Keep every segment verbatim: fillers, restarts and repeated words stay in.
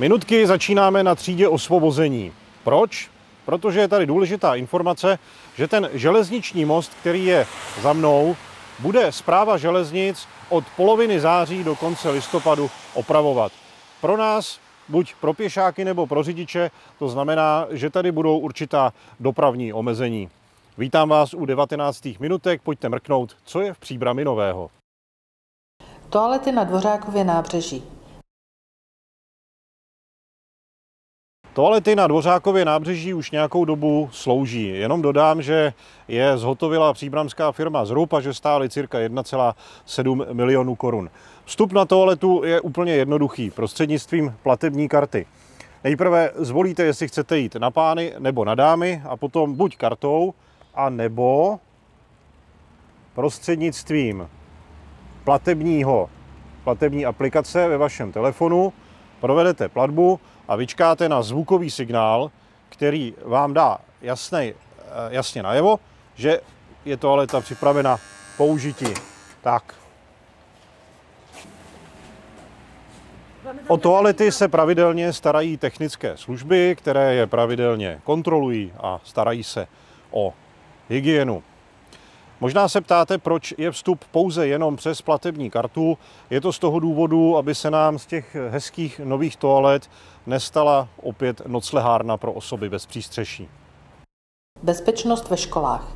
Minutky začínáme na třídě osvobození. Proč? Protože je tady důležitá informace, že ten železniční most, který je za mnou, bude Správa železnic od poloviny září do konce listopadu opravovat. Pro nás, buď pro pěšáky nebo pro řidiče, to znamená, že tady budou určitá dopravní omezení. Vítám vás u devatenáctých minutek, pojďte mrknout, co je v Příbrami nového. Toalety na Dvořákově nábřeží. Toalety na Dvořákově nábřeží už nějakou dobu slouží. Jenom dodám, že je zhotovila příbramská firma Zrub a že stály cirka jedna celá sedm milionu korun. Vstup na toaletu je úplně jednoduchý, prostřednictvím platební karty. Nejprve zvolíte, jestli chcete jít na pány nebo na dámy a potom buď kartou, a nebo prostřednictvím platebního, platební aplikace ve vašem telefonu provedete platbu a vyčkáte na zvukový signál, který vám dá jasnej, jasně najevo, že je toaleta připravena k použití. Tak. O toalety se pravidelně starají technické služby, které je pravidelně kontrolují a starají se o hygienu. Možná se ptáte, proč je vstup pouze jenom přes platební kartu. Je to z toho důvodu, aby se nám z těch hezkých nových toalet nestala opět noclehárna pro osoby bez přístřeší. Bezpečnost ve školách.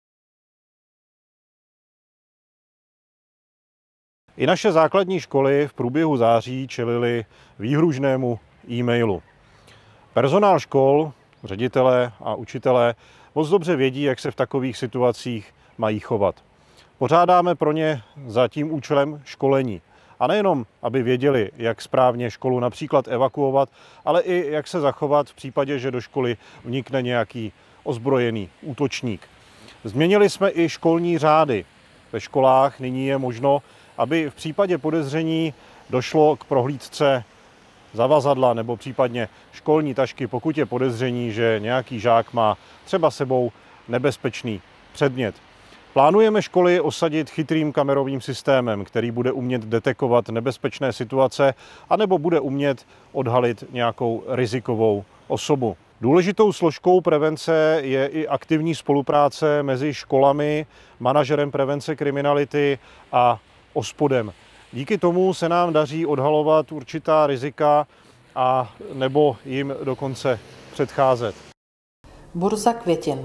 I naše základní školy v průběhu září čelily výhružnému e-mailu. Personál škol, ředitelé a učitelé moc dobře vědí, jak se v takových situacích mají chovat. Pořádáme pro ně za tím účelem školení. A nejenom, aby věděli, jak správně školu například evakuovat, ale i jak se zachovat v případě, že do školy vnikne nějaký ozbrojený útočník. Změnili jsme i školní řády. Ve školách nyní je možno, aby v případě podezření došlo k prohlídce zavazadla nebo případně školní tašky, pokud je podezření, že nějaký žák má třeba sebou nebezpečný předmět. Plánujeme školy osadit chytrým kamerovým systémem, který bude umět detekovat nebezpečné situace anebo bude umět odhalit nějakou rizikovou osobu. Důležitou složkou prevence je i aktivní spolupráce mezi školami, manažerem prevence kriminality a OSPODem. Díky tomu se nám daří odhalovat určitá rizika a nebo jim dokonce předcházet. Burza květin.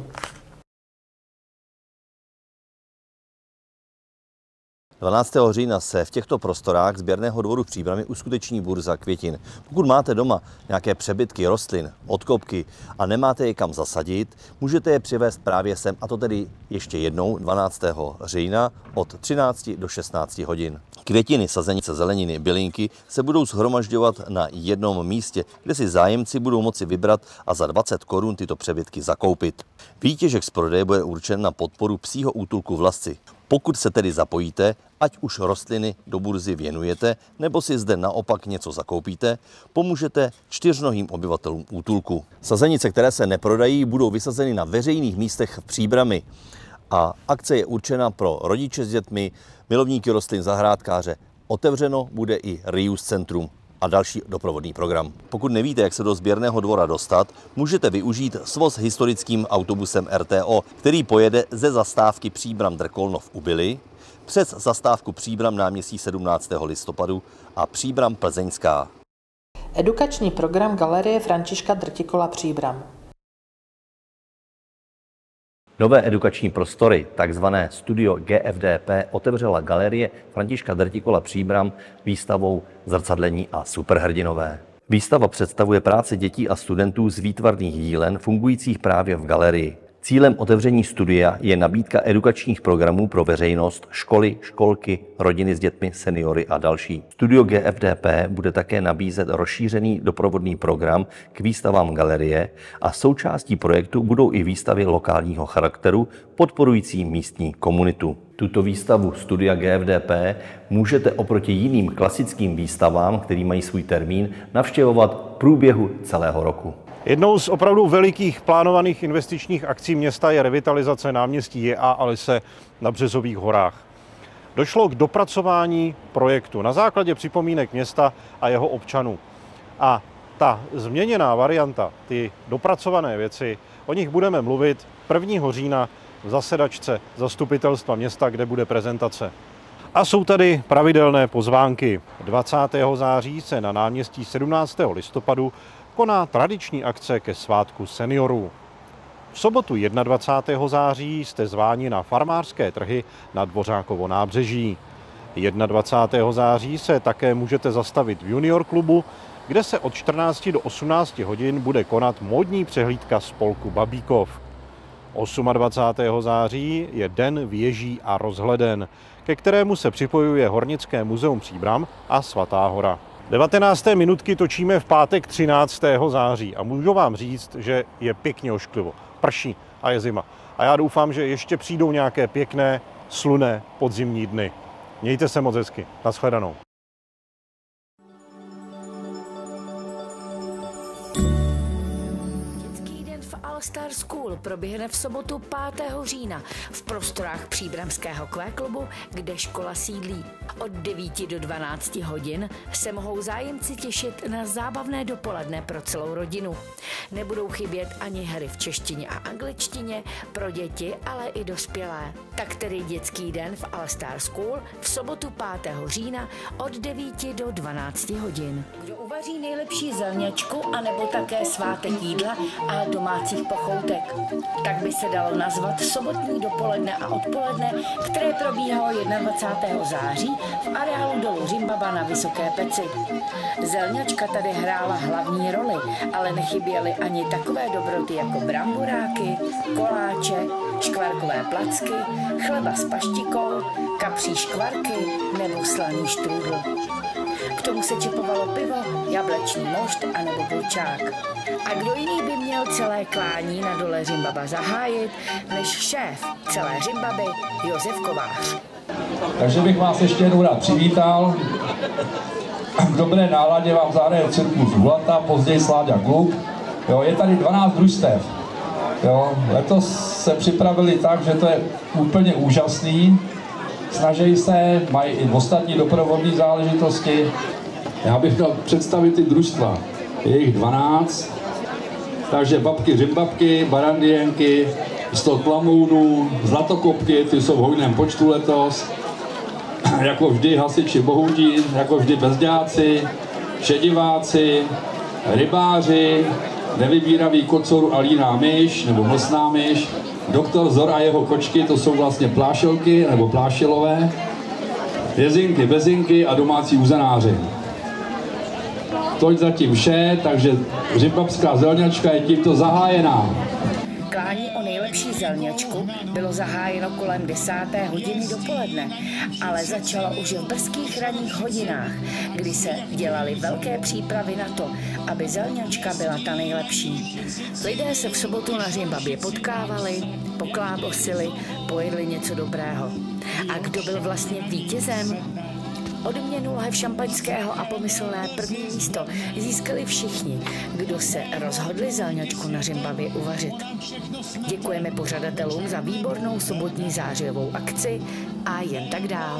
dvanáctého října se v těchto prostorách sběrného dvoru v Příbrami uskuteční burza květin. Pokud máte doma nějaké přebytky rostlin, odkopky a nemáte je kam zasadit, můžete je přivést právě sem, a to tedy ještě jednou dvanáctého října od třinácti do šestnácti hodin. Květiny, sazenice, zeleniny, bylinky se budou shromažďovat na jednom místě, kde si zájemci budou moci vybrat a za dvacet korun tyto přebytky zakoupit. Výtěžek z prodeje bude určen na podporu psího útulku v Lasci. Pokud se tedy zapojíte, ať už rostliny do burzy věnujete, nebo si zde naopak něco zakoupíte, pomůžete čtyřnohým obyvatelům útulku. Sazenice, které se neprodají, budou vysazeny na veřejných místech v Příbrami. A akce je určena pro rodiče s dětmi, milovníky rostlin, zahrádkáře. Otevřeno bude i Reuse centrum a další doprovodný program. Pokud nevíte, jak se do sběrného dvora dostat, můžete využít svoz historickým autobusem R T O, který pojede ze zastávky Příbram-Drkolnov u Bily, přes zastávku Příbram náměstí sedmnáctého listopadu a Příbram Plzeňská. Edukační program Galerie Františka Drtikola Příbram. Nové edukační prostory, takzvané Studio G F D P, otevřela Galerie Františka Drtikola Příbram výstavou Zrcadlení a superhrdinové. Výstava představuje práce dětí a studentů z výtvarných dílen fungujících právě v galerii. Cílem otevření studia je nabídka edukačních programů pro veřejnost, školy, školky, rodiny s dětmi, seniory a další. Studio G F D P bude také nabízet rozšířený doprovodný program k výstavám galerie a součástí projektu budou i výstavy lokálního charakteru podporující místní komunitu. Tuto výstavu Studia G F D P můžete oproti jiným klasickým výstavám, který mají svůj termín, navštěvovat v průběhu celého roku. Jednou z opravdu velikých plánovaných investičních akcí města je revitalizace náměstí J A Alise na Březových horách. Došlo k dopracování projektu na základě připomínek města a jeho občanů. A Ta změněná varianta, ty dopracované věci, o nich budeme mluvit prvního října v zasedačce zastupitelstva města, kde bude prezentace. A jsou tady pravidelné pozvánky. dvacátého září se na náměstí sedmnáctého listopadu koná tradiční akce ke svátku seniorů. V sobotu dvacátého prvního září jste zváni na farmářské trhy na Dvořákovo nábřeží. dvacátého prvního září se také můžete zastavit v Junior klubu, kde se od čtrnácti do osmnácti hodin bude konat módní přehlídka spolku Babíkov. dvacátého osmého září je Den věží a rozhleden, ke kterému se připojuje Hornické muzeum Příbram a Svatá Hora. devatenácté minutky točíme v pátek třináctého září a můžu vám říct, že je pěkně ošklivo. Prší a je zima. A já doufám, že ještě přijdou nějaké pěkné, slunné podzimní dny. Mějte se moc hezky. Nashledanou. All Star School proběhne v sobotu pátého října v prostorách Příbramského Q klubu, kde škola sídlí. Od devíti do dvanácti hodin se mohou zájemci těšit na zábavné dopoledne pro celou rodinu. Nebudou chybět ani hry v češtině a angličtině pro děti, ale i dospělé. Tak tedy dětský den v All Star School v sobotu pátého října od devíti do dvanácti hodin. Kdo uvaří nejlepší zelňačku anebo také svátek jídla a domácích pochoutek. Tak by se dalo nazvat sobotní dopoledne a odpoledne, které probíhalo dvacátého prvního září v areálu dolu Řimbaba na Vysoké Peci. Zelňačka tady hrála hlavní roli, ale nechyběly ani takové dobroty jako bramboráky, koláče, škvarkové placky, chleba s paštikou, kapří škvarky nebo slaný štrůdl. K tomu se čepovalo pivo, jablečný mošt a nebo burčák. A kdo jiný by měl celé klání na dole Řimbaba zahájit, než šéf celé Řimbaby Josef Kovář. Takže bych vás ještě jednou rád přivítal. V dobré náladě vám zahraje cirkus Hulata, později Sláďa klub. Jo, je tady dvanáct družstev. Jo, letos se připravili tak, že to je úplně úžasný. Snaží se, mají i ostatní doprovodní záležitosti. Já bych chtěl představit ty družstva. Je jich dvanáct. Takže babky, řimbabky, barandienky, sto klamounů, zlatokopky, ty jsou v hojném počtu letos. Jako vždy hasiči bohudí, jako vždy bezďáci, šediváci, rybáři, nevybíravý kocor a líná myš, nebo mlsná myš, doktor Zor a jeho kočky, to jsou vlastně plášelky, nebo plášilové, jezinky, bezinky a domácí uzenáři. Toť zatím vše, takže řimbabská zelňačka je tímto zahájená. Klání o nejlepší zelňačku bylo zahájeno kolem desáté hodiny dopoledne, ale začalo už v brzkých ranních hodinách, kdy se dělaly velké přípravy na to, aby zelňačka byla ta nejlepší. Lidé se v sobotu na Řimbabě potkávali, poklábosili, pojedli něco dobrého. A kdo byl vlastně vítězem? Odměnu lahev šampaňského a pomyslné první místo získali všichni, kdo se rozhodli zelňačku na Řimbabě uvařit. Děkujeme pořadatelům za výbornou sobotní zářijovou akci a jen tak dál.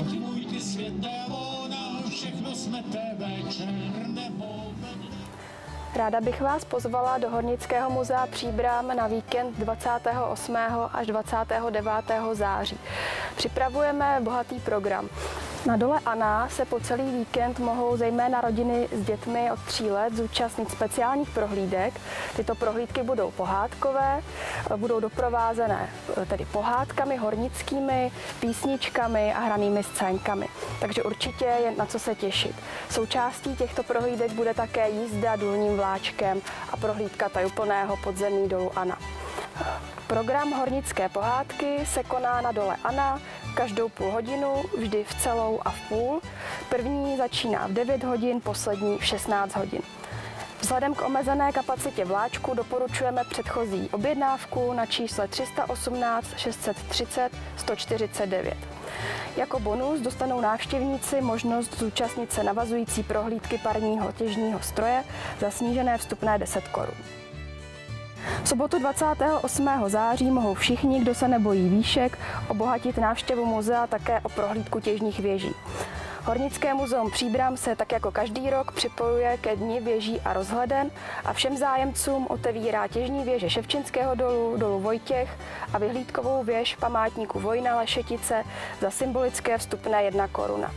Ráda bych vás pozvala do Hornického muzea Příbram na víkend dvacátého osmého až dvacátého devátého září. Připravujeme bohatý program. Na dole Anna se po celý víkend mohou zejména rodiny s dětmi od tří let zúčastnit speciálních prohlídek. Tyto prohlídky budou pohádkové, budou doprovázené tedy pohádkami hornickými, písničkami a hranými scénkami. Takže určitě je na co se těšit. Součástí těchto prohlídek bude také jízda důlním vláčkem a prohlídka tajuplného podzemí dolu Anna. Program Hornické pohádky se koná na dole Anna každou půl hodinu, vždy v celou a v půl. První začíná v devět hodin, poslední v šestnáct hodin. Vzhledem k omezené kapacitě vláčku doporučujeme předchozí objednávku na čísle tři sta osmnáct šest set třicet sto čtyřicet devět. Jako bonus dostanou návštěvníci možnost zúčastnit se navazující prohlídky parního těžního stroje za snížené vstupné deset korun. V sobotu dvacátého osmého září mohou všichni, kdo se nebojí výšek, obohatit návštěvu muzea také o prohlídku těžních věží. Hornické muzeum Příbram se tak jako každý rok připojuje ke dni věží a rozhleden a všem zájemcům otevírá těžní věže Ševčenského dolu, dolu Vojtěch a vyhlídkovou věž památníku Vojna Lešetice za symbolické vstupné jedna koruna.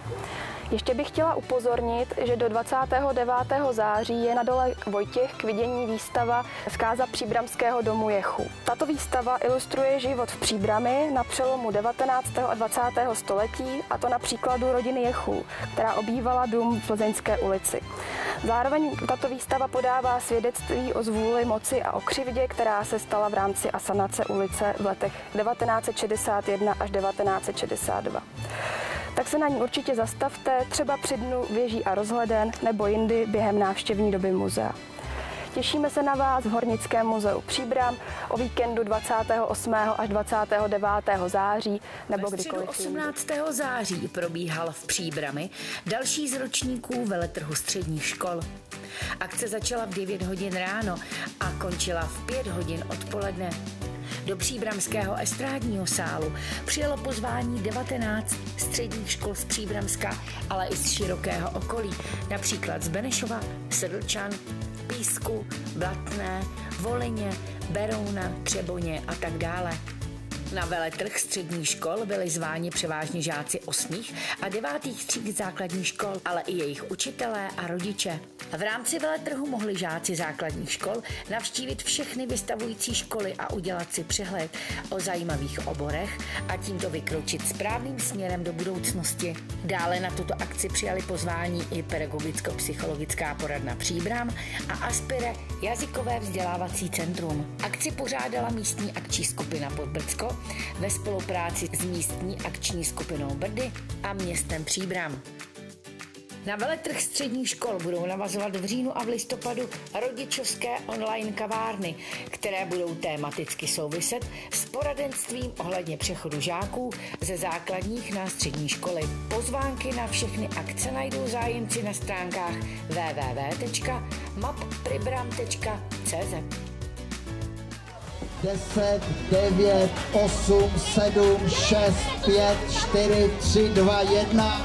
Ještě bych chtěla upozornit, že do dvacátého devátého září je na dole Vojtěch k vidění výstava Zkáza Příbramského domu Jechů. Tato výstava ilustruje život v Příbrami na přelomu devatenáctého a dvacátého století, a to na příkladu rodiny Jechů, která obývala dům v Plzeňské ulici. Zároveň tato výstava podává svědectví o zvůli moci a o křivdě, která se stala v rámci asanace ulice v letech devatenáct set šedesát jedna až devatenáct set šedesát dva. Tak se na ní určitě zastavte, třeba při dnu věží a rozhleden nebo jindy během návštěvní doby muzea. Těšíme se na vás v Hornickém muzeu Příbram o víkendu dvacátého osmého až dvacátého devátého září nebo kdykoliv. osmnáctého září probíhal v Příbrami další z ročníků veletrhu středních škol. Akce začala v devět hodin ráno a končila v pět hodin odpoledne. Do příbramského estrádního sálu přijelo pozvání devatenáct středních škol z Příbramska, ale i z širokého okolí, například z Benešova, Sedlčan, Písku, Blatné, Volyně, Berouna, Třeboně a tak dále. Na veletrh středních škol byli zváni převážně žáci osmých a devátých tříd základních škol, ale i jejich učitelé a rodiče. V rámci veletrhu mohli žáci základních škol navštívit všechny vystavující školy a udělat si přehled o zajímavých oborech a tímto vykročit správným směrem do budoucnosti. Dále na tuto akci přijali pozvání i pedagogicko-psychologická poradna Příbram a Aspire jazykové vzdělávací centrum. Akci pořádala místní akční skupina Podbrdsko ve spolupráci s místní akční skupinou Brdy a městem Příbram. Na veletrh středních škol budou navazovat v říjnu a v listopadu rodičovské online kavárny, které budou tématicky souviset s poradenstvím ohledně přechodu žáků ze základních na střední školy. Pozvánky na všechny akce najdou zájemci na stránkách w w w tečka map pribram tečka c z. deset, devět, osm, sedm, šest, pět, čtyři, tři, dva, jedna.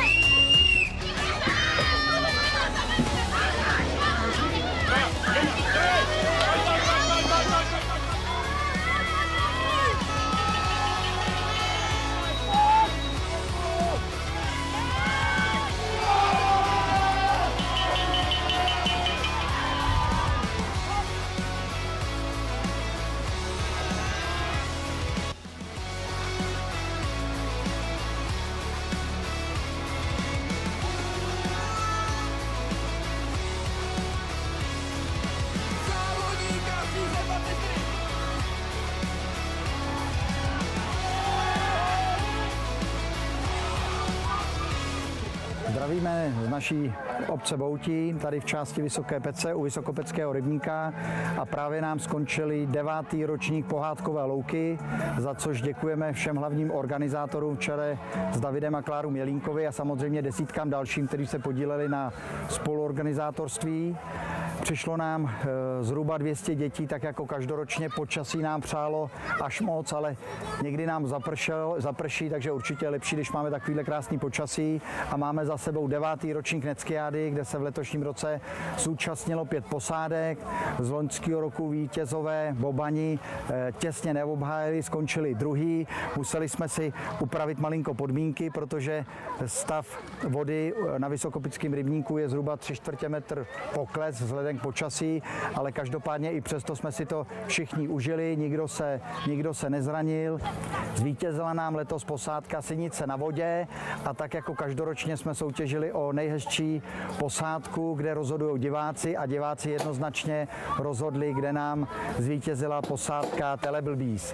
Zdravíme z naší obce Boutín, tady v části Vysoké Pece u Vysokopeckého rybníka, a právě nám skončili devátý ročník pohádkové louky, za což děkujeme všem hlavním organizátorům v čele s Davidem a Klárou Mělínkovi a samozřejmě desítkám dalším, kteří se podíleli na spoluorganizátorství. Přišlo nám e, zhruba dvě stě dětí, tak jako každoročně. Počasí nám přálo až moc, ale někdy nám zapršel, zaprší, takže určitě je lepší, když máme takovýhle krásný počasí. A máme za sebou devátý ročník Neckiády, kde se v letošním roce zúčastnilo pět posádek. Z loňského roku vítězové Bobani e, těsně neobhájili, skončili druhý. Museli jsme si upravit malinko podmínky, protože stav vody na Vysokopickém rybníku je zhruba tři čtvrtě metr pokles vzhledem k počasí, ale každopádně i přesto jsme si to všichni užili, nikdo se, nikdo se nezranil. Zvítězila nám letos posádka Synice na vodě a tak jako každoročně jsme soutěžili o nejhezčí posádku, kde rozhodují diváci, a diváci jednoznačně rozhodli, kde nám zvítězila posádka Teleblbís.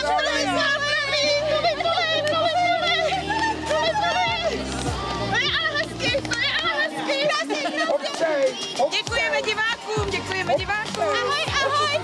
Děkujeme divákům, děkujeme divákům. Ahoj, ahoj.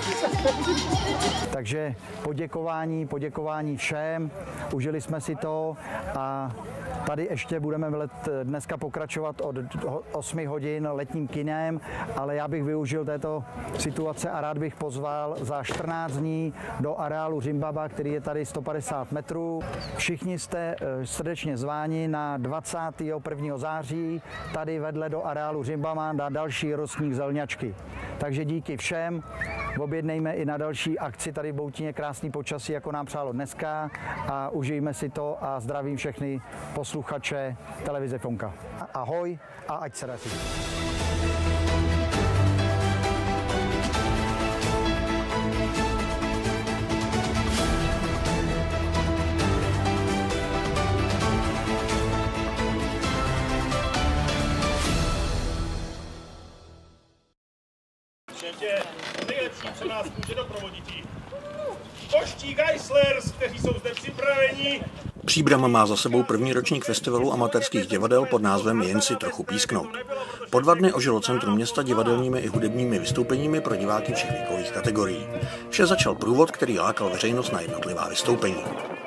Takže poděkování, poděkování všem, užili jsme si to a Tady ještě budeme let dneska pokračovat od osmi hodin letním kinem, ale já bych využil této situace a rád bych pozval za čtrnáct dní do areálu Řimbaba, který je tady sto padesát metrů. Všichni jste srdečně zváni na dvacátého prvního září tady vedle do areálu Řimbaba na další rostník zelňačky. Takže díky všem, objednejme i na další akci tady v Boutině krásný počasí, jako nám přálo dneska, a užijme si to a zdravím všechny posluchače televize Fonka. Ahoj a ať se daří. Nejlepší, co nás může doprovodit. Koští Geislers, kteří jsou zde připraveni. Příbram má za sebou první ročník festivalu amatérských divadel pod názvem Jen si trochu písknout. Po dva dny ožilo centrum města divadelními i hudebními vystoupeními pro diváky všech věkových kategorií. Vše začal průvod, který lákal veřejnost na jednotlivá vystoupení.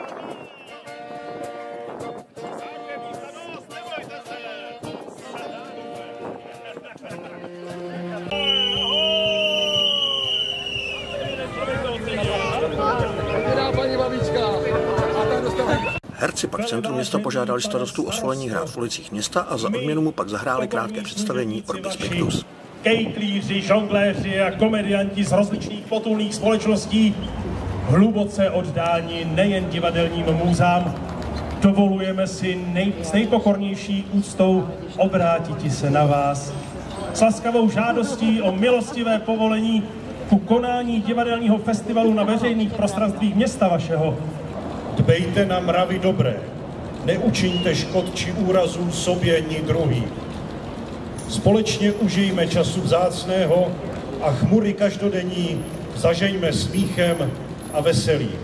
Herci pak v centru města požádali starostu o svolení hrát v ulicích města a za odměnu mu pak zahráli krátké představení Orbis Pictus. Kejtlíři, žongléři a komedianti z rozličných potulných společností, hluboce oddáni nejen divadelním můzám, dovolujeme si nej, s nejpokornější úctou obrátit se na vás s laskavou žádostí o milostivé povolení ku konání divadelního festivalu na veřejných prostranstvích města vašeho. Dbejte na mravy dobré, neučiňte škod či úrazů sobě ni druhým. Společně užijme času vzácného a chmury každodenní zažeňme smíchem a veselím.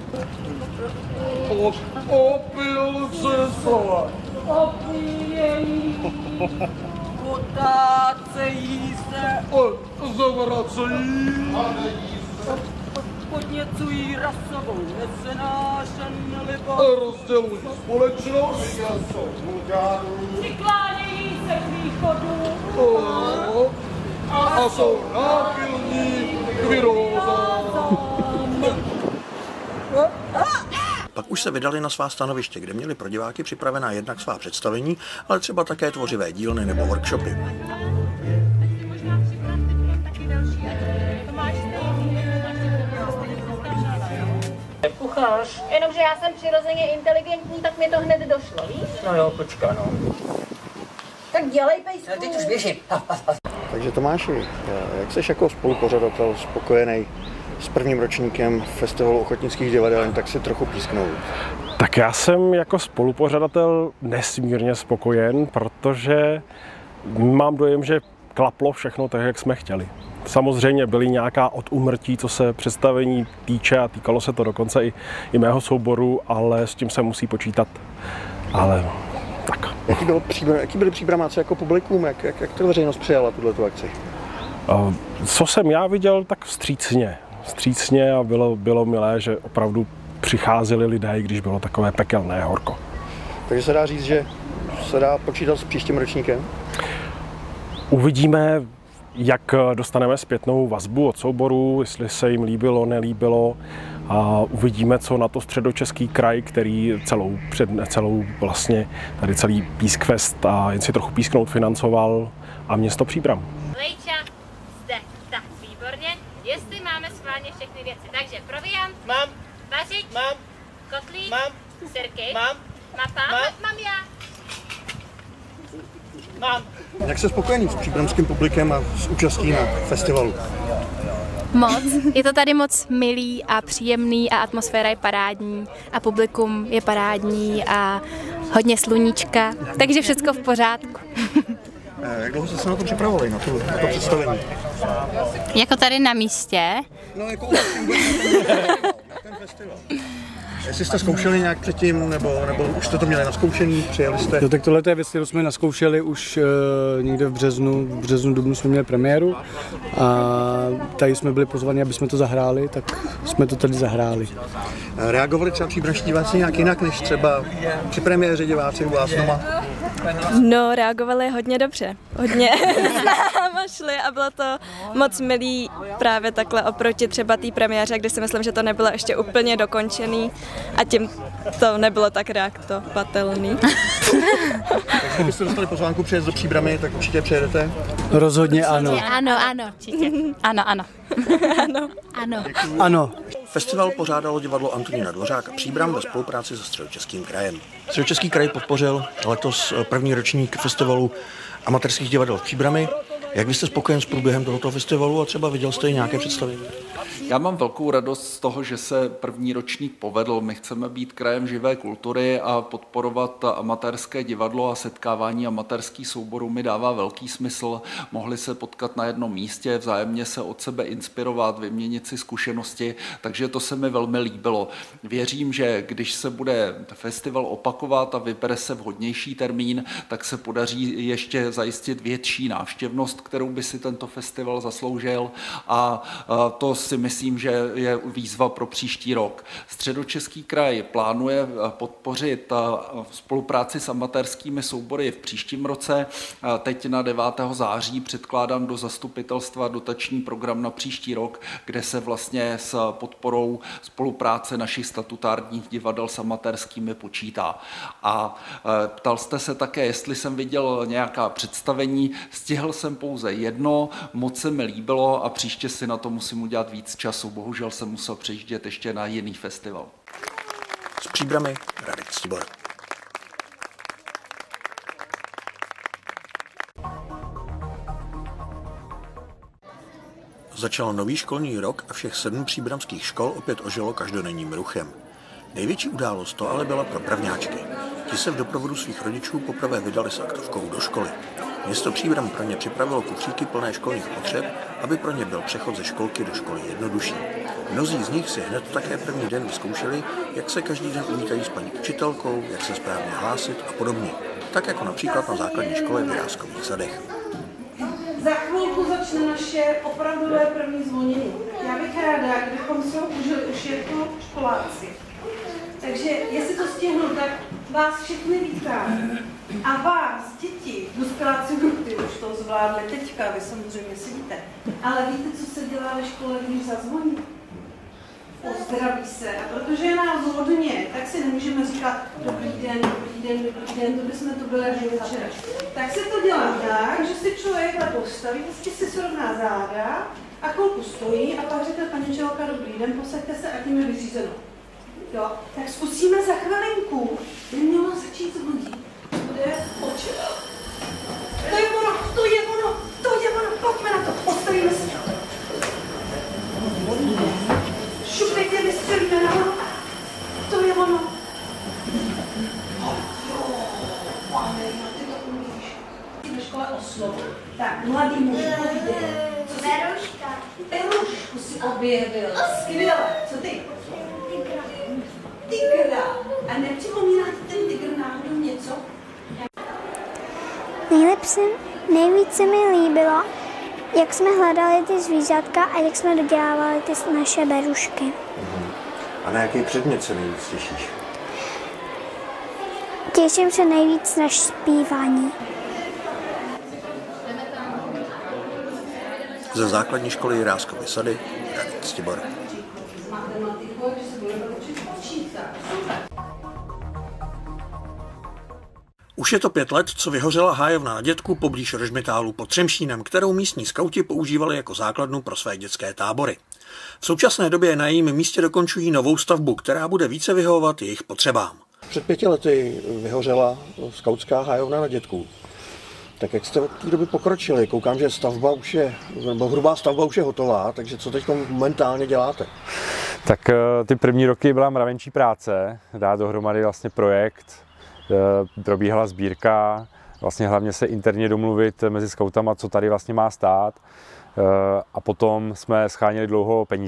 Opil se slova. Opíjejí, potácejí se, zavracejí. Podněcují rasovou nesnášenlivost. Rozdělují společnost. Přiklánějí se k východu. A jsou náchylní k virózám. Pak už se vydali na svá stanoviště, kde měli pro diváky připravená jednak svá představení, ale třeba také tvořivé dílny nebo workshopy. Kuchař. Jenomže já jsem přirozeně inteligentní, tak mi to hned došlo, víš? No jo, počka, no. Tak dělej pejsku. No, teď už běžím. Takže Tomáši, jak jsi jako spolupořadatel spokojený s prvním ročníkem festivalu ochotnických divadel, tak si trochu písknout? Tak já jsem jako spolupořadatel nesmírně spokojen, protože mám dojem, že klaplo všechno tak, jak jsme chtěli. Samozřejmě byly nějaká odúmrtí, co se představení týče, a týkalo se to dokonce i, i mého souboru, ale s tím se musí počítat. Ale tak. Jaký, byl příbram, jaký byli příbramáci jako publikum? Jak, jak, jak to veřejnost přijala tuto akci? Co jsem já viděl, tak vstřícně. Vstřícně a bylo, bylo milé, že opravdu přicházeli lidé, i když bylo takové pekelné horko. Takže se dá říct, že se dá počítat s příštím ročníkem? Uvidíme, jak dostaneme zpětnou vazbu od souboru, jestli se jim líbilo, nelíbilo, a uvidíme, co na to Středočeský kraj, který celou, před, celou vlastně tady celý Pískfest a Jen si trochu písknout financoval, a město Příbram. Lejča, zde, tak výborně, jestli máme schválně všechny věci, takže proviant, mám, vařič, mám, kotlík, mám, sirky, mám, mapa, mám, mám já. Mám. Jak jsi spokojený s příbramským publikem a s účastí na festivalu? Moc. Je to tady moc milý a příjemný a atmosféra je parádní a publikum je parádní a hodně sluníčka, takže všechno v pořádku. Jak dlouho jste se na to připravovali, na to, na to představení? Jako tady na místě? No, jako ten festival. Jestli jste zkoušeli nějak předtím, nebo, nebo už jste to měli naskoušený, přijeli jste? Jo, tak tohle je věc, kterou jsme naskoušeli už uh, někde v březnu, v březnu, dubnu jsme měli premiéru a tady jsme byli pozvaní, aby jsme to zahráli, tak jsme to tady zahráli. Reagovali třeba příbramští diváci nějak jinak, než třeba při premiéře diváci u vás doma? No, reagovali hodně dobře, hodně s náma šli a bylo to moc milý právě takhle oproti třeba té premiéře, kdy si myslím, že to nebylo ještě úplně dokončený a tím to nebylo tak reaktovatelný. Takže kdybyste dostali pozvánku přijet do Příbramy, tak určitě přijedete? Rozhodně ano. Ano, ano, určitě. Ano, ano. Ano. Ano. Ano. Festival pořádalo divadlo Antonína Dvořáka Příbram ve spolupráci se Středočeským krajem. Středočeský kraj podpořil letos první ročník festivalu amatérských divadel v Příbrami. Jak vy jste spokojen s průběhem tohoto festivalu a třeba viděl jste i nějaké představení? Já mám velkou radost z toho, že se první ročník povedl. My chceme být krajem živé kultury a podporovat amatérské divadlo a setkávání amatérských souborů mi dává velký smysl. Mohli se potkat na jednom místě, vzájemně se od sebe inspirovat, vyměnit si zkušenosti, takže to se mi velmi líbilo. Věřím, že když se bude festival opakovat a vybere se vhodnější termín, tak se podaří ještě zajistit větší návštěvnost, kterou by si tento festival zasloužil a to si myslím, Myslím, že je výzva pro příští rok. Středočeský kraj plánuje podpořit spolupráci s amatérskými soubory v příštím roce. Teď na devátého září předkládám do zastupitelstva dotační program na příští rok, kde se vlastně s podporou spolupráce našich statutárních divadel s amatérskými počítá. A ptal jste se také, jestli jsem viděl nějaká představení. Stihl jsem pouze jedno, moc se mi líbilo a příště si na to musím udělat víc času. Bohužel jsem musel přejíždět ještě na jiný festival. Z Příbramy Radek Stibor. Začal nový školní rok a všech sedm příbramských škol opět ožilo každodenním ruchem. Největší událost to ale byla pro prvňáčky. Ti se v doprovodu svých rodičů poprvé vydali s aktovkou do školy. Město Příbram pro ně připravilo kufříky plné školních potřeb, aby pro ně byl přechod ze školky do školy jednodušší. Mnozí z nich si hned také první den vyzkoušeli, jak se každý den uvítají s paní učitelkou, jak se správně hlásit a podobně. Tak jako například na základní škole v Jiráskových Sadech. Za chvilku začne naše opravdové první zvonění. Já bych ráda, kdybychom se ho užili už jako školáci. Takže jestli to stihnu, tak vás všechny vítám. A vás, děti, dospěláci ty už to zvládli teďka, vy samozřejmě si víte. Ale víte, co se dělá ve škole, když zazvoní? Pozdraví se. A protože je nás hodně, tak si nemůžeme říkat dobrý den, dobrý den, dobrý den, to bychom to byli až večera. Tak se to dělá tak, že si člověk postaví, vždycky si srovná záda a chvilku stojí a pak říká paní učitelka dobrý den, posaďte se a tím je vyřízeno. Jo, tak zkusíme za chvilinku, by mělo začít zvonit. Bude očekat. To je ono, to je ono, to je ono, pojďme na to, postavíme se. Šupejte, vystřelíme na ono, to je ono. Pane, ty to umíš. Ve škole oslovu. Tak, mladý muž, povídej. Beruška. Berušku si objevil, skvěle. Co ty? Tygra. A nepřipomíná ti ten tygr náhodou něco? Nejlepší, nejvíc se mi líbilo, jak jsme hledali ty zvířátka a jak jsme dodělávali ty naše berušky. A na jaký předmět se nejvíc těšíš? Těším se nejvíc na zpívání. Ze základní školy Jiráskovy Sady Radek Stibor. Už je to pět let, co vyhořela hájovna na Dětku poblíž Rožmitálu pod Třemšínem, kterou místní skauti používali jako základnu pro své dětské tábory. V současné době na jejím místě dokončují novou stavbu, která bude více vyhovovat jejich potřebám. Před pěti lety vyhořela skautská hájovna na Dětku. Tak jak jste od té doby pokročili? Koukám, že stavba už je, nebo hrubá stavba už je hotová, takže co teď momentálně děláte? Tak ty první roky byla mravenčí práce, dát dohromady vlastně projekt, probíhala sbírka, vlastně hlavně se interně domluvit mezi skautama, co tady vlastně má stát, a potom jsme scháněli dlouho peníze.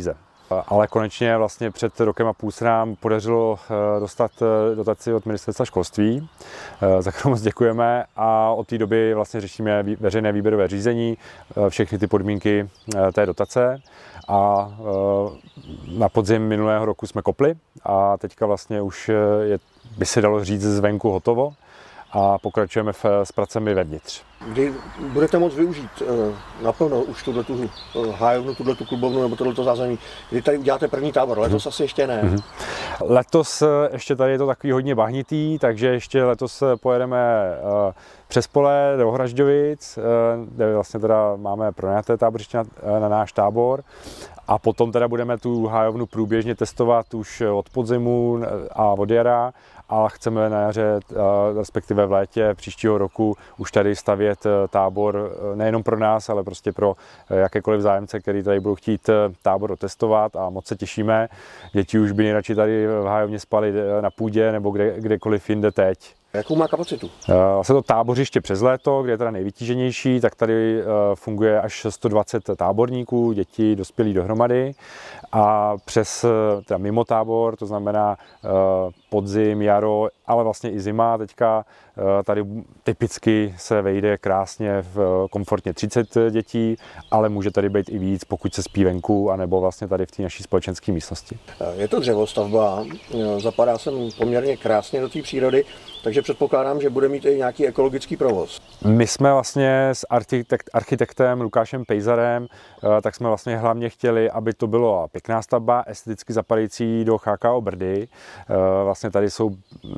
Ale konečně vlastně před rokem a půl se nám podařilo dostat dotaci od Ministerstva školství, za kterou moc děkujeme, a od té doby vlastně řešíme veřejné výběrové řízení, všechny ty podmínky té dotace. A na podzim minulého roku jsme kopli a teďka vlastně už je, by se dalo říct, zvenku hotovo a pokračujeme v, s pracemi vevnitř. Kdy budete moct využít naplno už tuhletu hájovnu, tuhletu klubovnu nebo tohleto zázemí? Kdy tady uděláte první tábor? Letos mm. asi ještě ne. Mm. Letos ještě tady je to takový hodně bahnitý, takže ještě letos pojedeme přes pole do Hražďovic, kde vlastně teda máme pronajaté tábořiště na, na náš tábor. A potom teda budeme tu hájovnu průběžně testovat už od podzimu a od jara, a chceme na jaře, respektive v létě příštího roku už tady stavět tábor nejenom pro nás, ale prostě pro jakékoliv zájemce, který tady budou chtít tábor otestovat, a moc se těšíme. Děti už by nejradši tady v hájovně spali na půdě nebo kde, kdekoliv jinde teď. Jakou má kapacitu? Vlastně to tábořiště přes léto, kde je teda nejvytíženější, tak tady funguje až sto dvacet táborníků, dětí, dospělí dohromady, a přes, teda mimo tábor, to znamená podzim, jaro, ale vlastně i zima teďka, tady typicky se vejde krásně v komfortně třicet dětí, ale může tady být i víc, pokud se spí venku, anebo vlastně tady v té naší společenské místnosti. Je to dřevostavba, zapadá sem poměrně krásně do té přírody, takže předpokládám, že bude mít i nějaký ekologický provoz. My jsme vlastně s architekt, architektem Lukášem Pejzarem, tak jsme vlastně hlavně chtěli, aby to bylo pěkná stavba, esteticky zapadající do H K O Brdy. Vlastně tady jsou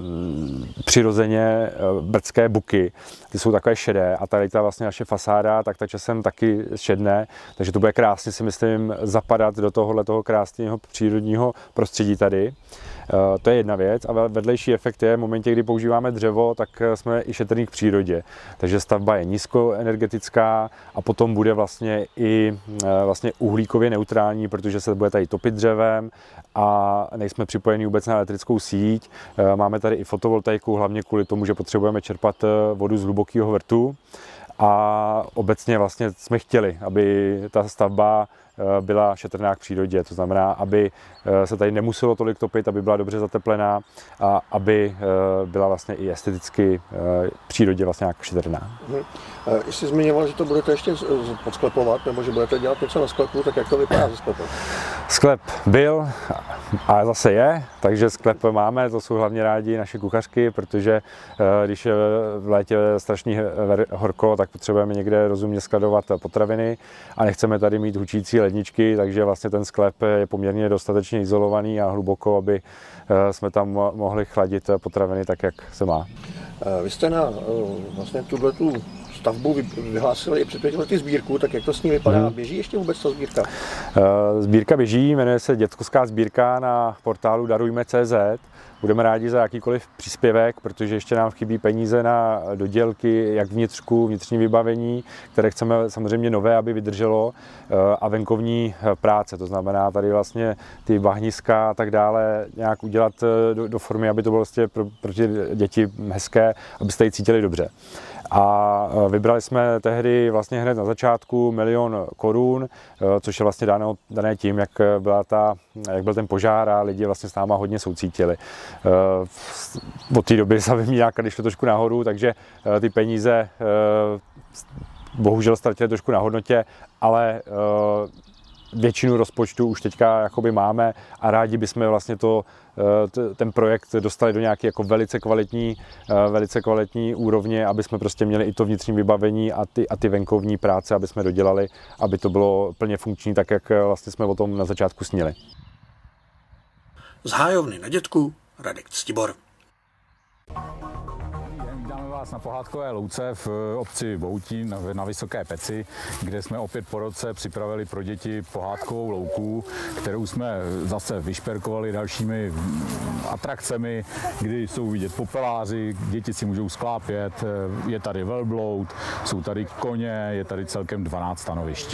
přirozeně brdské buky, ty jsou takové šedé, a tady ta vlastně naše fasáda, tak ta časem taky šedne, takže to bude krásně, si myslím, zapadat do tohohle toho krásného přírodního prostředí tady. To je jedna věc, a vedlejší efekt je, v momentě, kdy používáme dřevo, tak jsme i šetrní k přírodě. Takže stavba je nízkoenergetická a potom bude vlastně i vlastně uhlíkově neutrální, protože se bude tady topit dřevem a nejsme připojeni vůbec na elektrickou síť. Máme tady i fotovoltaiku, hlavně kvůli tomu, že potřebujeme čerpat vodu z hlubokého vrtu. A obecně vlastně jsme chtěli, aby ta stavba byla šetrná k přírodě, to znamená, aby se tady nemuselo tolik topit, aby byla dobře zateplená a aby byla vlastně i esteticky přírodě vlastně nějak šetrná. Hmm. Jsi zmiňoval, že to budete ještě podsklepovat, nebo že budete dělat něco na sklepu, tak jak to vypadá ze sklepem? Sklep byl a zase je, takže sklep máme, to jsou hlavně rádi naše kuchařky, protože když je v létě strašný horko, tak potřebujeme někde rozumně skladovat potraviny a nechceme tady mít hučící ledničky, takže vlastně ten sklep je poměrně dostatečně izolovaný a hluboko, aby jsme tam mohli chladit potraviny tak, jak se má. Vy jste na vlastně tuhletu stavbu vyhlásili i před pěti lety sbírku, tak jak to s ní vypadá? Běží ještě vůbec ta sbírka? Sbírka běží, jmenuje se Dětskovská sbírka na portálu darujme tečka cé zet. Budeme rádi za jakýkoliv příspěvek, protože ještě nám chybí peníze na dodělky, jak vnitřku, vnitřní vybavení, které chceme samozřejmě nové, aby vydrželo, a venkovní práce. To znamená tady vlastně ty bahniska a tak dále nějak udělat do, do formy, aby to bylo vlastně pro, pro ty děti hezké, aby se tady cítili dobře. A vybrali jsme tehdy vlastně hned na začátku milion korun, což je vlastně dané, dané tím, jak, byla ta, jak byl ten požár a lidi vlastně s náma hodně soucítili. Od té doby se nějak když to trošku nahoru, takže ty peníze bohužel ztratily trošku na hodnotě, ale většinu rozpočtu už teďka jakoby máme a rádi bychom vlastně to, ten projekt dostali do nějaké jako velice kvalitní, velice kvalitní úrovně, aby jsme prostě měli i to vnitřní vybavení a ty, a ty venkovní práce, aby jsme dodělali, aby to bylo plně funkční, tak jak vlastně jsme o tom na začátku snili. Z hájovny na Dětku, Radek Ctibor. Vítáme vás na pohádkové louce v obci Bohutín na, na Vysoké Peci, kde jsme opět po roce připravili pro děti pohádkovou louku, kterou jsme zase vyšperkovali dalšími atrakcemi, kdy jsou vidět popeláři, děti si můžou sklápět, je tady velbloud, jsou tady koně, je tady celkem dvanáct stanovišť.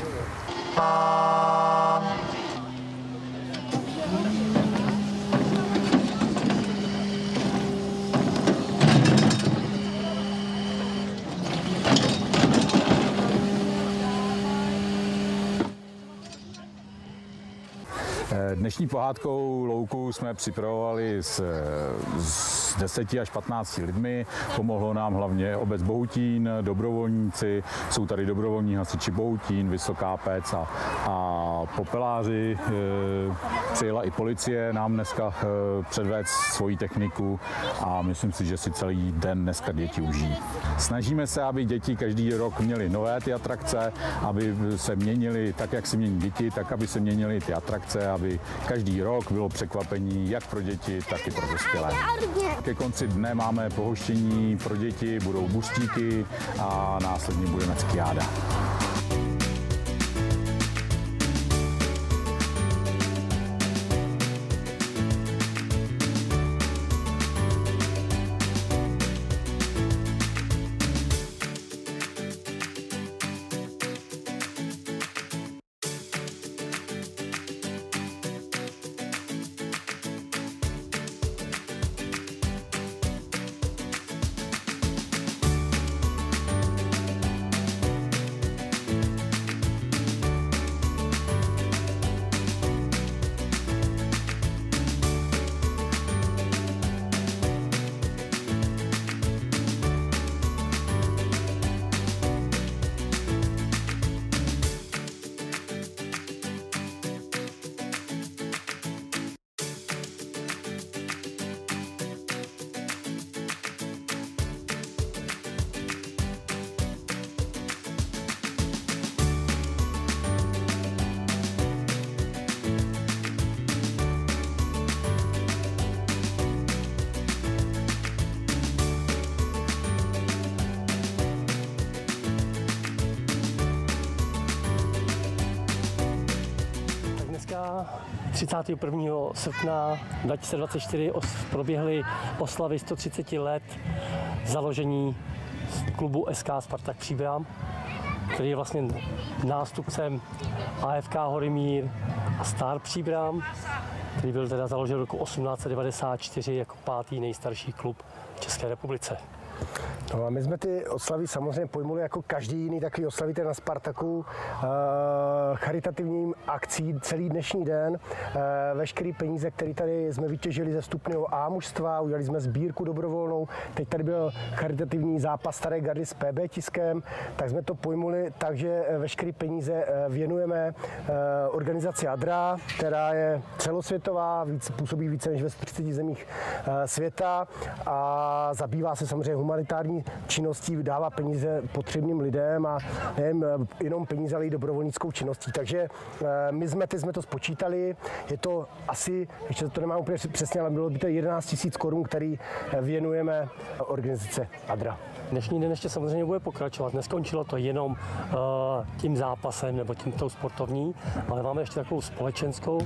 Dnešní pohádkou louku jsme připravovali s, s deseti až patnácti lidmi. Pomohlo nám hlavně obec Bohutín, dobrovolníci, jsou tady dobrovolní hasiči Bohutín, Vysoká Pec a, a popeláři. E, přijela i policie nám dneska e, předvést svoji techniku a myslím si, že si celý den dneska děti užijí. Snažíme se, aby děti každý rok měly nové ty atrakce, aby se měnily tak, jak se mění děti, tak, aby se měnily ty atrakce, aby každý rok bylo překvapení jak pro děti, tak i pro dospělé. Ke konci dne máme pohoštění pro děti, budou buštíky a následně bude meskiáda. třicátého prvního srpna dva tisíce dvacet čtyři proběhly oslavy sto třicet let založení klubu S K Spartak Příbram, který je vlastně nástupcem A F K Horymír a Star Příbram, který byl teda založen roku osmnáct set devadesát čtyři jako pátý nejstarší klub v České republice. No a my jsme ty oslavy samozřejmě pojmuli jako každý jiný takový oslavitel na Spartaku, e, charitativním akcí celý dnešní den. E, veškerý peníze, které tady jsme vytěžili ze stupňového A mužstva, udělali jsme sbírku dobrovolnou. Teď tady byl charitativní zápas Staré gardy s P B tiskem, tak jsme to pojmuli tak, že veškerý peníze věnujeme e, organizaci ADRA, která je celosvětová, víc, působí více než ve sto třiceti zemích e, světa a zabývá se samozřejmě humanitární činností, dává peníze potřebným lidem a nevím, jenom peníze, ale i dobrovolnickou činností. Takže my jsme, ty jsme to spočítali, je to asi, ještě to nemám úplně přesně, ale bylo by to jedenáct tisíc korun, který věnujeme organizace ADRA. Dnešní den ještě samozřejmě bude pokračovat. Neskončilo to jenom uh, tím zápasem nebo tím tou sportovní, ale máme ještě takovou společenskou uh,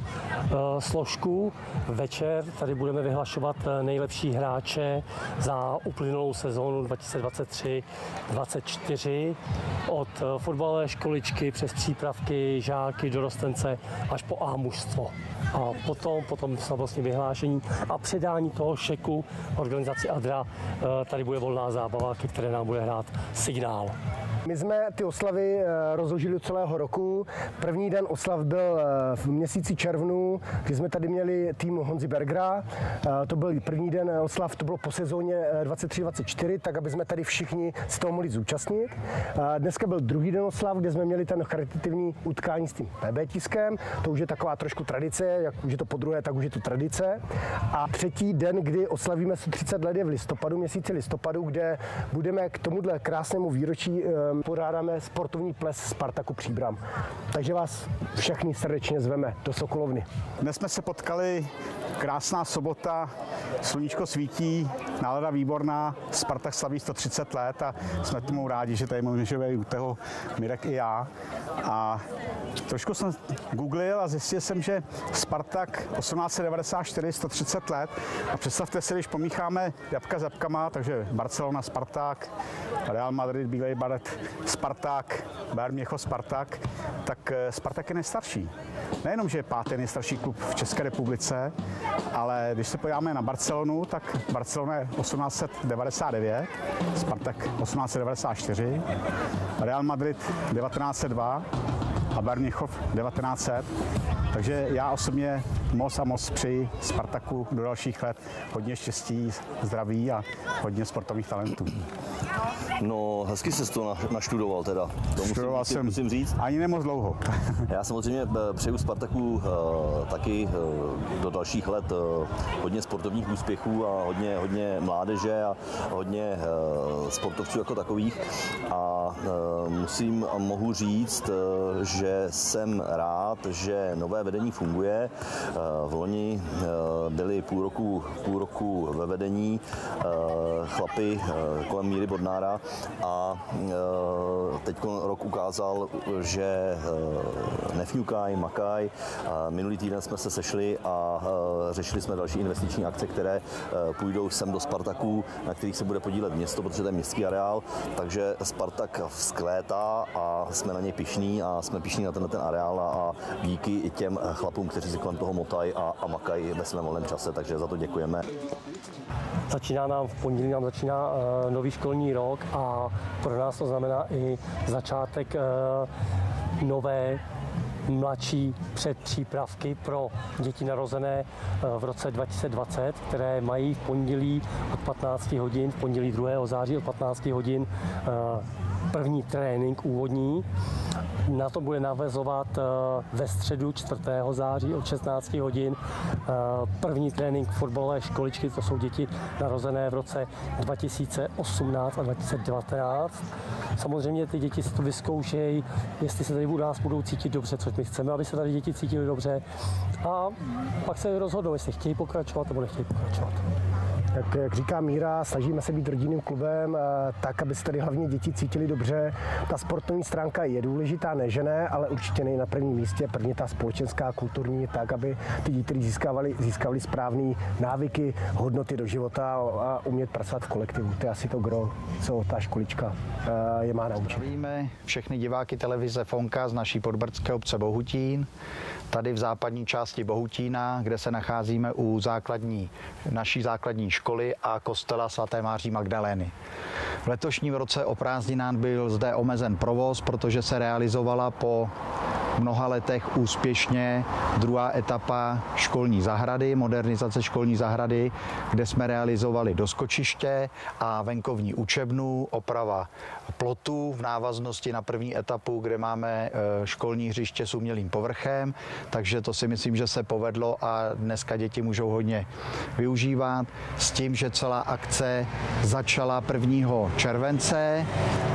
složku. Večer tady budeme vyhlašovat nejlepší hráče za uplynulou sezónu dva tisíce dvacet tři dvacet čtyři od uh, fotbalové školičky přes přípravky, žáky, dorostence až po A mužstvo. A potom, potom slavnostní vyhlášení a předání toho šeku organizaci ADRA. Uh, tady bude volná zábava, které nám bude hrát Signál. My jsme ty oslavy rozložili celého roku. První den oslav byl v měsíci červnu, kdy jsme tady měli tým Honzy Bergera. To byl první den oslav, to bylo po sezóně dvacet tři dvacet čtyři, tak aby jsme tady všichni z toho mohli zúčastnit. Dneska byl druhý den oslav, kde jsme měli ten charitativní utkání s tím P B tiskem. To už je taková trošku tradice, jak už je to po druhé, tak už je to tradice. A třetí den, kdy oslavíme sto třicet let, je v listopadu, měsíci listopadu, kde budeme k tomuhle krásnému výročí pořádáme sportovní ples Spartaku Příbram. Takže vás všechny srdečně zveme do Sokolovny. Dnes jsme se potkali, krásná sobota, sluníčko svítí, nálada výborná, Spartak slaví sto třicet let a jsme tomu rádi, že tady můžeme u toho Mirek i já. A trošku jsem googlil a zjistil jsem, že Spartak osmnáct set devadesát čtyři, sto třicet let. A představte si, když pomícháme jabka s jabkama, takže Barcelona, Spartak, Real Madrid, Bílej baret, Spartak, Bayern Měchov, Spartak, tak Spartak je nejstarší. Nejenom, že je pátý nejstarší klub v České republice, ale když se podíváme na Barcelonu, tak Barcelona je osmnáct set devadesát devět, Spartak osmnáct set devadesát čtyři, Real Madrid devatenáct set dva a Bayern Měchov devatenáct set. Takže já osobně moc a moc přeji Spartaku do dalších let hodně štěstí, zdraví a hodně sportovních talentů. No, hezky jsi to naštudoval teda. To Študoval musím, jsem musím říct. Ani nemoc dlouho. Já samozřejmě přeju Spartaku uh, taky uh, do dalších let uh, hodně sportovních úspěchů a hodně, hodně mládeže a hodně uh, sportovců jako takových. A uh, musím a mohu říct, uh, že jsem rád, že nové vedení funguje. Uh, v loni uh, byli půl roku, půl roku ve vedení uh, chlapi uh, kolem Míry Bodnára a uh, teď rok ukázal, že uh, nefňukají, makají. Uh, minulý týden jsme se sešli a uh, řešili jsme další investiční akce, které uh, půjdou sem do Spartaku, na kterých se bude podílet město, protože to je městský areál, takže Spartak vzkvétá a jsme na něj pyšní a jsme pyšní na tenhle ten areál a, a díky i těm chlapům, kteří se kolem toho motají a, a makají ve svém volném čase, takže za to děkujeme. Začíná nám v pondělí nám začíná uh, nový školní rok a pro nás to znamená i začátek uh, nové mladší předpřípravky pro děti narozené v roce dva tisíce dvacet, které mají v pondělí od patnácti hodin, v pondělí druhého září od patnácti hodin první trénink úvodní. Na to bude navazovat ve středu čtvrtého září od šestnácti hodin první trénink fotbalové školičky, to jsou děti narozené v roce dva tisíce osmnáct a dva tisíce devatenáct. Samozřejmě ty děti si to vyzkoušejí, jestli se tady u nás budou cítit dobře, což my chceme, aby se tady děti cítily dobře. A pak se rozhodnou, jestli chtějí pokračovat nebo nechtějí pokračovat. Jak, jak říká Míra, snažíme se být rodinným klubem tak, aby se tady hlavně děti cítily dobře. Ta sportovní stránka je důležitá, ne že ne, ale určitě nej na prvním místě. První ta společenská, kulturní, tak, aby ty děti získávali, získávali správné návyky, hodnoty do života a umět pracovat v kolektivu. To je asi to gro, co ta školička je má naučit. Zdravíme všechny diváky televize Fonka z naší podbrdské obce Bohutín. Tady v západní části Bohutína, kde se nacházíme u základní, naší základní školy a kostela svaté Máří Magdalény. V letošním roce o prázdninách byl zde omezen provoz, protože se realizovala po mnoha letech úspěšně druhá etapa školní zahrady, modernizace školní zahrady, kde jsme realizovali doskočiště a venkovní učebnu, oprava plotů v návaznosti na první etapu, kde máme školní hřiště s umělým povrchem, takže to si myslím, že se povedlo a dneska děti můžou hodně využívat s tím, že celá akce začala prvního července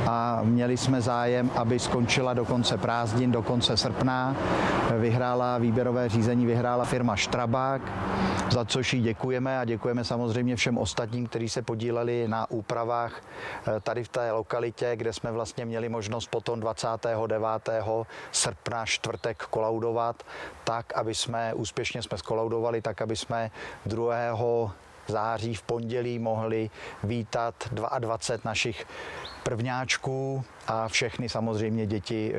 a měli jsme zájem, aby skončila do konce prázdnin, do konce srpna. Vyhrála výběrové řízení, vyhrála firma Štrabák, za což jí děkujeme a děkujeme samozřejmě všem ostatním, kteří se podíleli na úpravách tady v té lokalitě, kde jsme vlastně měli možnost potom dvacátého devátého srpna čtvrtek kolaudovat, tak, aby jsme úspěšně jsme skolaudovali, tak, aby jsme druhého září v pondělí mohli vítat dvacet dva našich prvňáčků a všechny samozřejmě děti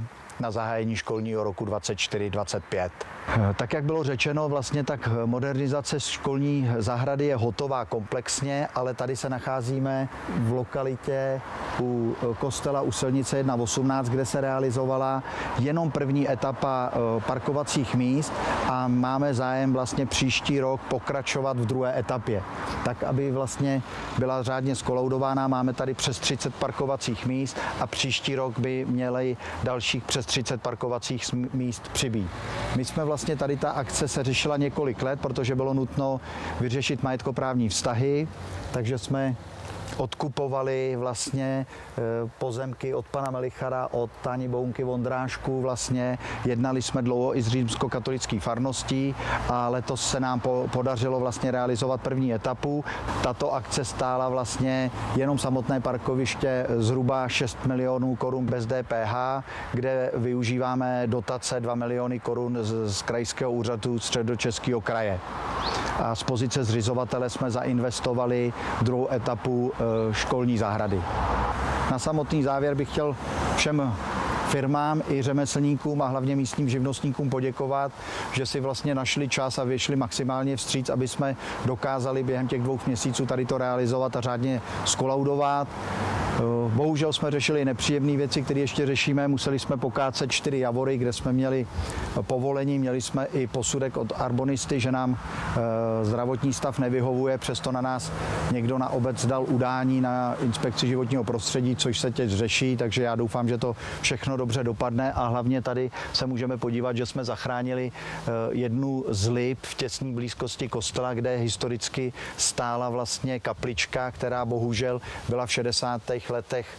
na zahájení školního roku dvacet čtyři dvacet pět. Tak, jak bylo řečeno, vlastně tak modernizace školní zahrady je hotová komplexně, ale tady se nacházíme v lokalitě u kostela u silnice jedna osmnáct, kde se realizovala jenom první etapa parkovacích míst a máme zájem vlastně příští rok pokračovat v druhé etapě. Tak, aby vlastně byla řádně skolaudována, máme tady přes třicet parkovacích míst a příští rok by měly dalších přes třicet parkovacích míst přibýt. My jsme vlastně tady ta akce se řešila několik let, protože bylo nutno vyřešit majetkoprávní vztahy, takže jsme odkupovali vlastně pozemky od pana Melichara, od Táni Bohunky Vondrášku vlastně. Jednali jsme dlouho i s římskokatolický farností a letos se nám po, podařilo vlastně realizovat první etapu. Tato akce stála vlastně jenom samotné parkoviště zhruba šest milionů korun bez D P H, kde využíváme dotace dva miliony korun z, z krajského úřadu Středočeského kraje. A z pozice zřizovatele jsme zainvestovali druhou etapu školní zahrady. Na samotný závěr bych chtěl všem firmám i řemeslníkům a hlavně místním živnostníkům poděkovat, že si vlastně našli čas a vyšli maximálně vstříc, aby jsme dokázali během těch dvou měsíců tady to realizovat a řádně skolaudovat. Bohužel jsme řešili nepříjemné věci, které ještě řešíme. Museli jsme pokácet čtyři javory, kde jsme měli povolení, měli jsme i posudek od arbonisty, že nám zdravotní stav nevyhovuje, přesto na nás někdo na obec dal udání na inspekci životního prostředí, což se teď řeší, takže já doufám, že to všechno dobře dopadne a hlavně tady se můžeme podívat, že jsme zachránili jednu z lip v těsné blízkosti kostela, kde historicky stála vlastně kaplička, která bohužel byla v šedesátých letech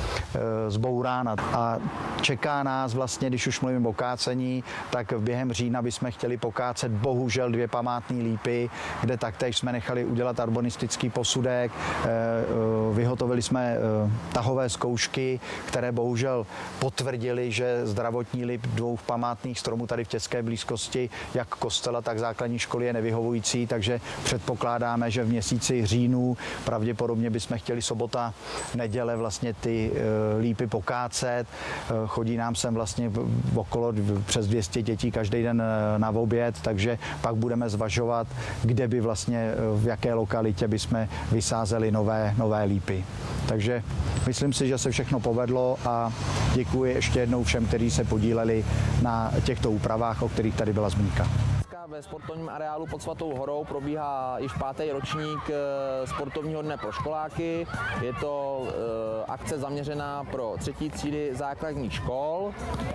zbourána. A čeká nás vlastně, když už mluvím o kácení, tak během října bychom chtěli pokácet bohužel dvě památné lípy, kde taktéž jsme nechali udělat arbonistický posudek, vyhotovili jsme tahové zkoušky, které bohužel potvrdili, že zdravotní lip dvou památných stromů tady v těské blízkosti, jak kostela, tak základní školy, je nevyhovující, takže předpokládáme, že v měsíci říjnu pravděpodobně bychom chtěli sobota, neděle vlastně ty lípy pokácet. Chodí nám sem vlastně okolo přes dvě stě dětí každý den na oběd, takže pak budeme zvažovat, kde by vlastně, v jaké lokalitě bychom vysázeli nové, nové lípy. Takže myslím si, že se všechno povedlo a děkuji ještě jednou všem, kteří se podíleli na těchto úpravách, o kterých tady byla zmínka. Ve sportovním areálu pod Svatou horou probíhá již pátý ročník sportovního dne pro školáky. Je to akce zaměřená pro třetí třídy základních škol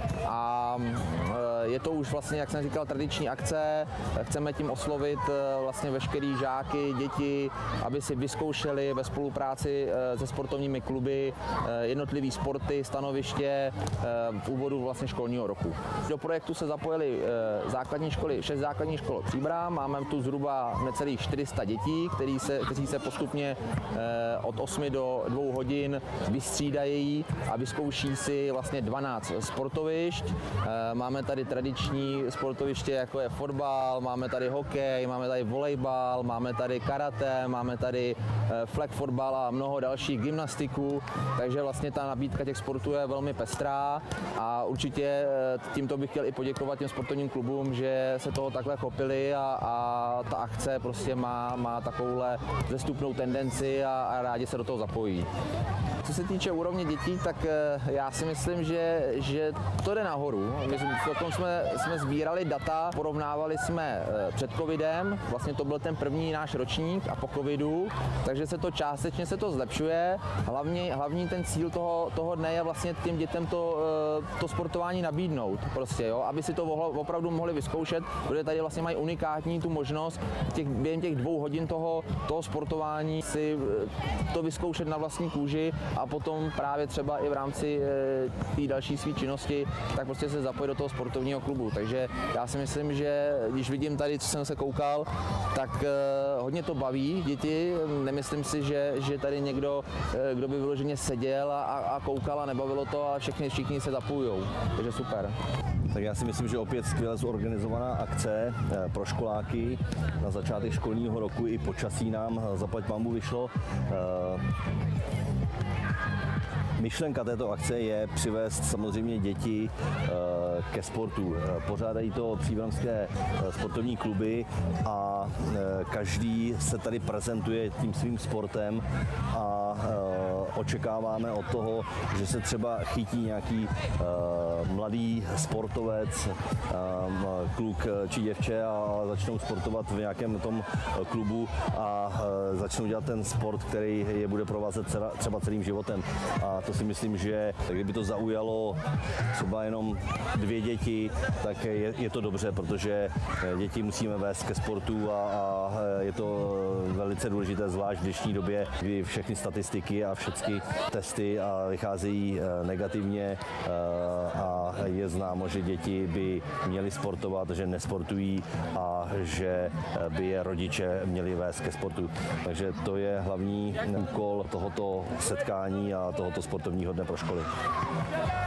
a je to už vlastně, jak jsem říkal, tradiční akce. Chceme tím oslovit vlastně veškerý žáky, děti, aby si vyzkoušeli ve spolupráci se sportovními kluby jednotlivý sporty, stanoviště v úvodu vlastně školního roku. Do projektu se zapojili základní školy, šest základních škol Příbram. Máme tu zhruba necelých čtyři sta dětí, kteří se, kteří se postupně od osmi do dvou hodin vystřídají a vyzkouší si vlastně dvanáct sportovišť. Máme tady tradiční sportoviště, jako je fotbal, máme tady hokej, máme tady volejbal, máme tady karate, máme tady flag fotbal a mnoho dalších, gymnastiku, takže vlastně ta nabídka těch sportů je velmi pestrá a určitě tímto bych chtěl i poděkovat těm sportovním klubům, že se toho takhle chopili a, a ta akce prostě má, má takovouhle zestupnou tendenci a, a rádi se do toho zapojí. Co se týče úrovně dětí, tak já si myslím, že, že to jde nahoru. My jsme, jsme sbírali data, porovnávali jsme před covidem, vlastně to byl ten první náš ročník a po covidu, takže se to částečně se to zlepšuje. Hlavně, hlavní ten cíl toho, toho dne je vlastně těm dětem to, to sportování nabídnout, prostě, jo, aby si to opravdu mohli vyzkoušet, protože tady vlastně mají unikátní tu možnost těch, během těch dvou hodin toho, toho sportování si to vyzkoušet na vlastní kůži a potom právě třeba i v rámci té další své činnosti, tak prostě se zapojit do toho sportovního klubu. Takže já si myslím, že když vidím tady, co jsem se koukal, tak hodně to baví děti. Nemyslím si, že, že tady někdo, kdo by vyloženě seděl a, a koukal a nebavilo to, ale všichni, všichni se zapojujou. Takže super. Tak já si myslím, že opět skvěle zorganizovaná akce pro školáky. Na začátek školního roku i počasí nám zaplať pánbůh vyšlo. Myšlenka této akce je přivést samozřejmě děti ke sportu. Pořádají to příbramské sportovní kluby a každý se tady prezentuje tím svým sportem a očekáváme od toho, že se třeba chytí nějaký mladý sportovec, kluk či děvče a začnou sportovat v nějakém tom klubu a začnou dělat ten sport, který je bude provázet třeba celým životem. A to si myslím, že kdyby to zaujalo třeba jenom dvě děti, tak je, je to dobře, protože děti musíme vést ke sportu a, a je to velice důležité, zvlášť v dnešní době, kdy všechny statistiky a všechny testy a vycházejí negativně a je známo, že děti by měly sportovat, že nesportují a že by je rodiče měli vést ke sportu. Takže to je hlavní úkol tohoto setkání a tohoto sportovního dne pro školy.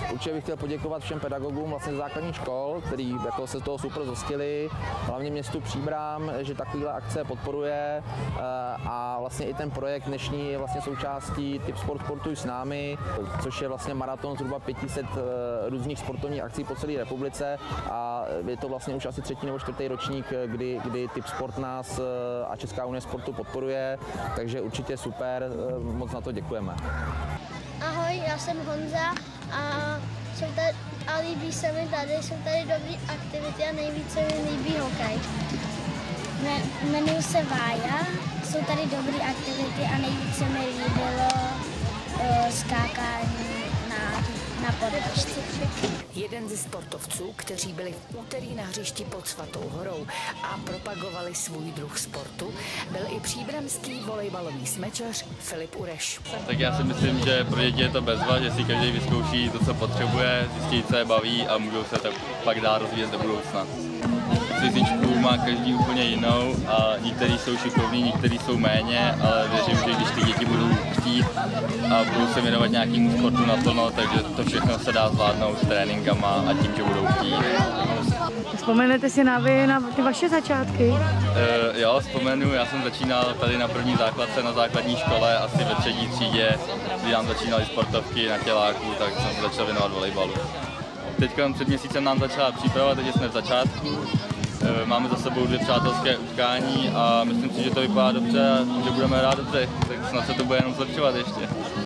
určitě bych chtěl poděkovat všem pedagogům vlastně z základních škol, který jako se z toho super zhostili, hlavně městu Příbram, že takovýhle akce podporuje a vlastně i ten projekt dnešní je vlastně součástí Typ Sport Sportuj s námi, což je vlastně maraton zhruba pět set různých sportovních akcí po celé republice a je to vlastně už asi třetí nebo čtvrtý ročník, kdy, kdy Typ Sport nás a Česká unie sportu podporuje, takže určitě super, moc na to děkujeme. Ahoj, já jsem Honza a, jsou tady, a líbí se mi tady, jsou tady dobré aktivity a nejvíce mi líbí hokej. Jmenuji se Vája, jsou tady dobré aktivity a nejvíce mi líbilo uh, skákání na, na podlažce. Jeden ze sportovců, kteří byli v úterý na hřišti pod Svatou horou a propagovali svůj druh sportu, byl i příbramský volejbalový smečař Filip Ureš. Tak já si myslím, že pro děti je to bezva, že si každý vyzkouší to, co potřebuje, zjistí, co je baví a můžou se tak pak dál rozvíjet do budoucna. Fyzičku má každý úplně jinou a někteří jsou šikovní, někteří jsou méně, ale věřím, že když ty děti budou chtít a budou se věnovat nějakému sportu naplno, takže to všechno se dá zvládnout s tréninkama a tím, že budou chtít. Vzpomenete si na vy na ty vaše začátky? Uh, jo, vzpomenu, já jsem začínal tady na první základce na základní škole, asi ve třetí třídě, kdy nám začínaly sportovky na těláku, tak jsem se začal věnovat volejbalu. Teďka před měsícem nám začala příprava, takže jsme v začátku. Máme za sebou dvě přátelské utkání a myslím si, že to vypadá dobře a že budeme hrát dobře, tak snad se to bude jenom zlepšovat ještě.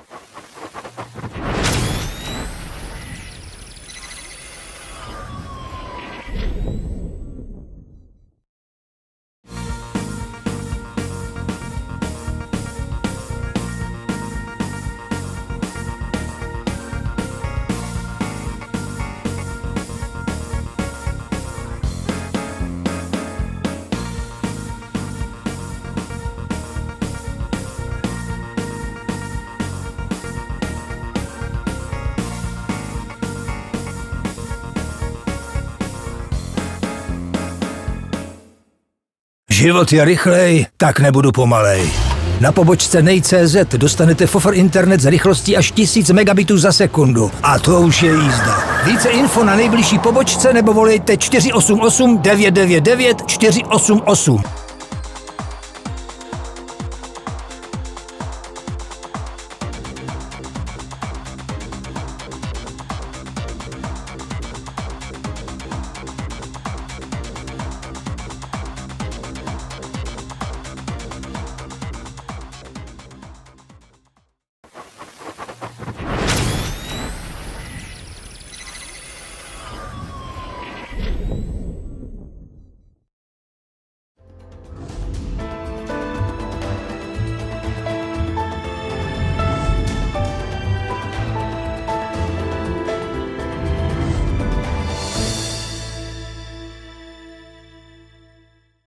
Život je rychlej, tak nebudu pomalej. Na pobočce nej tečka cé zet dostanete fofor internet s rychlostí až tisíc megabitů za sekundu. A to už je jízda. Více info na nejbližší pobočce nebo volejte čtyři osm osm devět devět devět čtyři osm osm.